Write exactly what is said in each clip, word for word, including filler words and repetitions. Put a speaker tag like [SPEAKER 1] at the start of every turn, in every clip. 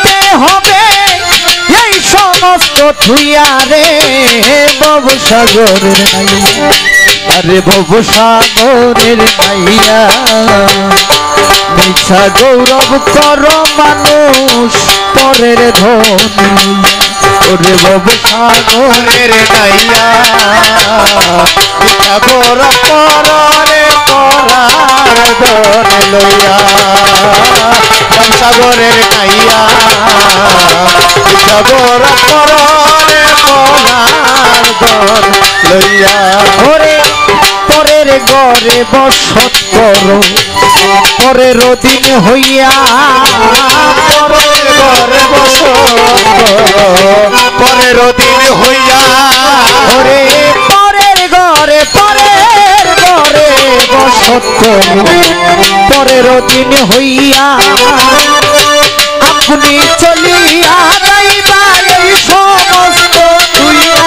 [SPEAKER 1] যাইতে হবে এই সমস্ত থুইয়া রে ভব সাগরের নাইয়া আরে ভব সাগরের নাইয়া মিছা গৌরব কর মানুষ পরের ধনী ওরে ভব সাগরের নাইয়া মিছা গৌরব কর রে পরার ধন লইয়া ভব সাগরের নাইয়া মিছা গৌরব কর রে পরার ধন লইয়া ওরে পরের ঘরে বসত করো পরের দিন হইয়া পরের ঘরে বসত পরের দিন হইয়া ওরে পরের ঘরে পরের ঘরে বসত করো পরের দিন হইয়া আপনি চলিয়া যাইবা এই সমস্ত তুইয়া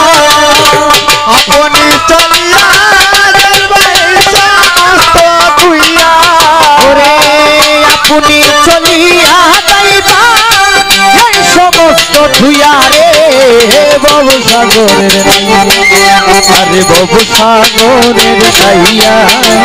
[SPEAKER 1] আপনি চলিয়া যাইবা এই সমস্ত তুইয়া ওরে আপনি চলিয়া যাইবা এই সমস্ত তুইয়া রে ভব সাগরের আরে ভব সাগরের নাইয়া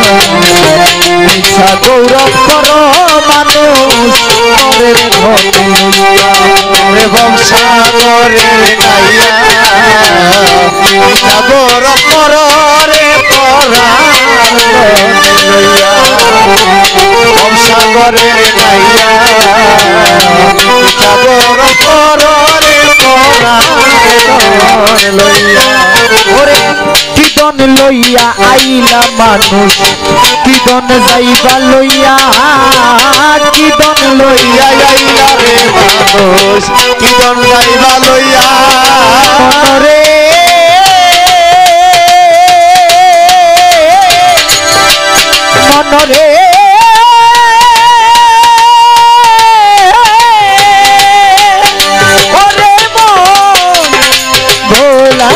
[SPEAKER 1] মিছা গৌরব কর মানুষ পরের ধনী রে ভব সাগরের নাইয়া মিছা গৌরব কর রে পরার লইয়া ভব সাগরের নাইয়া মিছা গৌরব কর রে পরার লইয়া ওরে কিদন লইয়া আইলা মানুষ কিদন যাইবা লইয়া কিদন লইয়া আইলা রে মানুষ কিদন যাইবা লইয়া মনরে মনরে ওরে মন ভোলা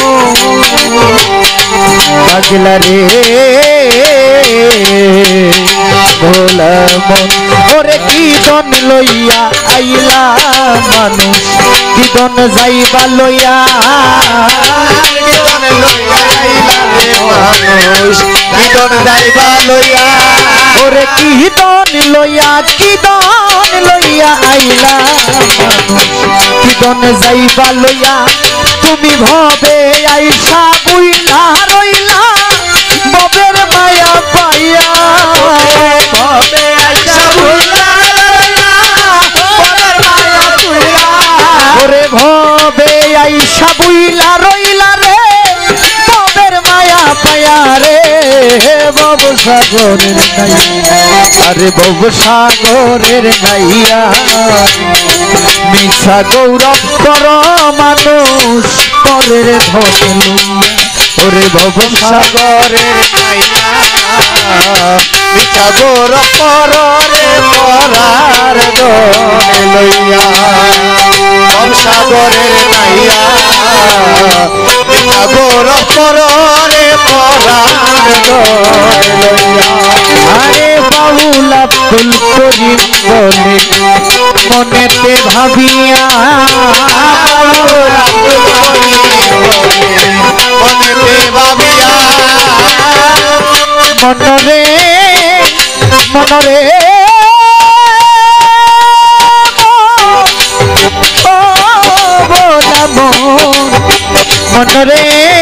[SPEAKER 1] পাগলা রে ভোলা মন ওরে কিদন লইয়া আইলা মানুষ কিদন যাইবা লইয়া কিদন লইয়া আইলা রে মানুষ কিদন যাইবা লইয়া ওরে কিদন লইয়া কিদন লইয়া আইলা মানুষ কিদন যাইবা লইয়া তুমি ভবে আইসা বুইলা রইলা ববের মায়া পাইয়া ভবে আইসা বুইলা রইলা ববের মায়া পাইয়া ওরে ভবে আইসা বুইলা রইলা রে ববের মায়া পাইয়া রে ভব সাগরের নাইয়া আরে ভব সাগরের নাইয়া মিছা গৌরব কর মানুষ পরের ধন ওরে ভব সাগরের নাইয়া মিছা গৌরব কর রে পরার ধন লইয়া ভব সাগরের নাইয়া মিছা গৌরব কর রে পরার ধন লইয়া আরে বাউল আব্দুল করিম বলে মনেতে ভাবিয়া মনেতে ভাবিয়া মনরে মনরে মনরে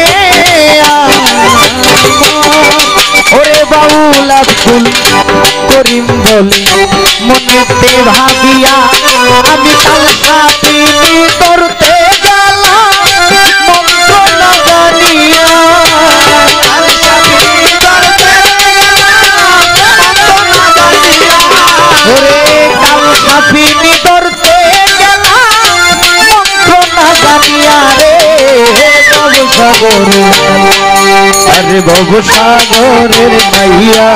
[SPEAKER 1] ওরে বাউল আব্দুল করিম বলে মনেতে ভাবিয়া আমি কাল সাথী করতে গেলাম মন্ত্র না জানিয়া কাল সাথী করতে গেলাম মন্ত্র না জানিয়া ওরে কাল সাথী করতে গেলাম মন্ত্র না জানিয়া রে ভব সাগরের আরে ভব সাগরের নাইয়া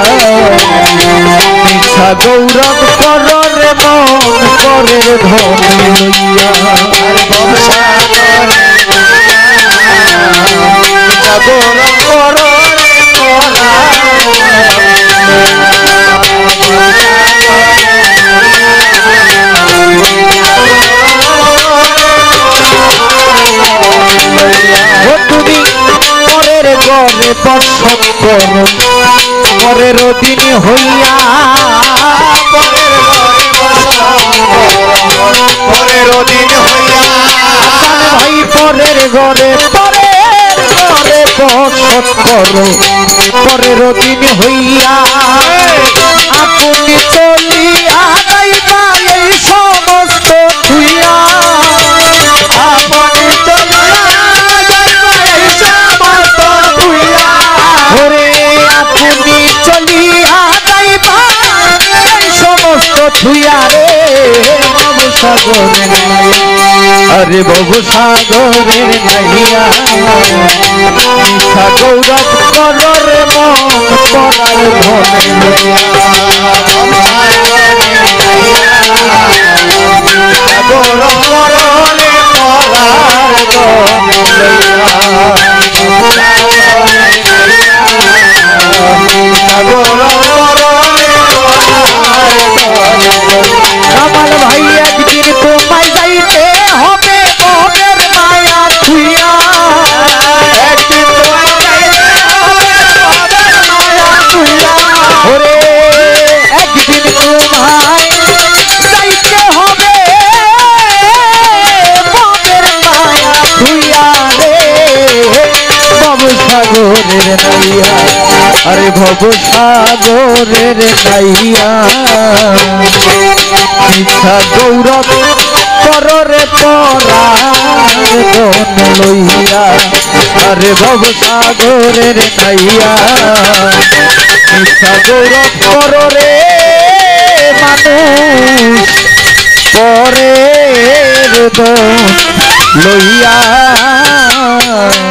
[SPEAKER 1] মিছা গৌরব কর রে মন পরের ধন লইয়া আরে ভব সাগরের মিছা গৌরব কর রে পরার হইয়া
[SPEAKER 2] পরের দিন হইয়া
[SPEAKER 1] ভাই পরের ঘরে পরের ঘরে বসত করো পরের দিন হইয়া আপনি চলিয়া যাইবা এই সমস্ত থুইয়া
[SPEAKER 2] আপনি চলিয়া যাইবা এই সমস্ত থুইয়া
[SPEAKER 1] ওরে আপনি চলিয়া যাইবা এই সমস্ত থুইয়া রে ভব সাগরের আরে ভব সাগরের নাইয়া মিথ্যা গৌরব করো রে মন পরার ধনে লইয়া
[SPEAKER 2] গৌরব করলে পরার ধনে লইয়া গৌরব করলে
[SPEAKER 1] কামাল ভাই একদিন তোমায় যাইতে হবে মনের মায়া থুইয়া
[SPEAKER 2] একদিন তোমায় যাইতে হবে মনের মায়া থুইয়া
[SPEAKER 1] ওরে একদিন তোমায় যাইতে হবে মনের মায়া থুইয়া রে ভব সাগরের নাইয়া আরে ভব সাগরের নাইয়া মিথ্যা গৌরব করো রে পরার ধন লইয়া আরে ভব সাগরের নাইয়া মিথ্যা গৌরব করো রে মানুষ পরের ধন লইয়া